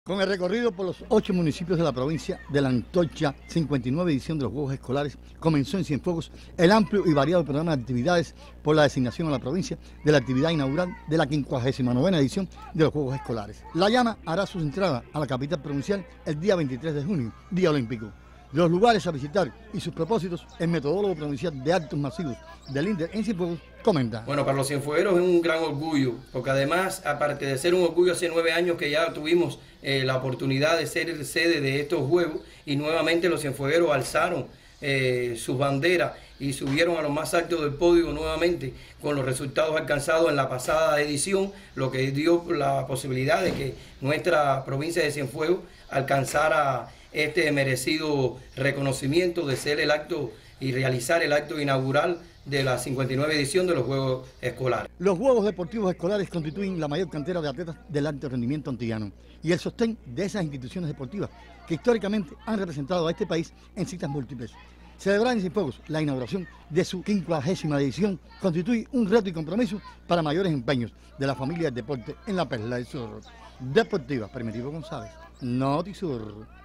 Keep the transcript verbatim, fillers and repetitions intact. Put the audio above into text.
Con el recorrido por los ocho municipios de la provincia de la Antorcha, cincuenta y nueve edición de los Juegos Escolares, comenzó en Cienfuegos el amplio y variado programa de actividades por la designación a la provincia de la actividad inaugural de la quincuagésima novena edición de los Juegos Escolares. La llama hará su entrada a la capital provincial el día veintitrés de junio, Día Olímpico. De los lugares a visitar y sus propósitos, el metodólogo provincial de actos masivos del INDER en Cienfuegos comenta. Bueno, para los cienfuegueros es un gran orgullo, porque además, aparte de ser un orgullo, hace nueve años que ya tuvimos eh, la oportunidad de ser sede de estos Juegos y nuevamente los cienfuegueros alzaron eh, sus banderas y subieron a lo más alto del podio nuevamente con los resultados alcanzados en la pasada edición, lo que dio la posibilidad de que nuestra provincia de Cienfuegos alcanzara este merecido reconocimiento de ser el acto y realizar el acto inaugural de la cincuenta y nueve edición de los Juegos Escolares. Los Juegos Deportivos Escolares constituyen la mayor cantera de atletas del alto rendimiento antillano y el sostén de esas instituciones deportivas que históricamente han representado a este país en citas múltiples. Celebrar en Cienfuegos la inauguración de su quincuagésima edición constituye un reto y compromiso para mayores empeños de la familia del deporte en la Perla del Sur. Deportiva, Primitivo González, Notisur.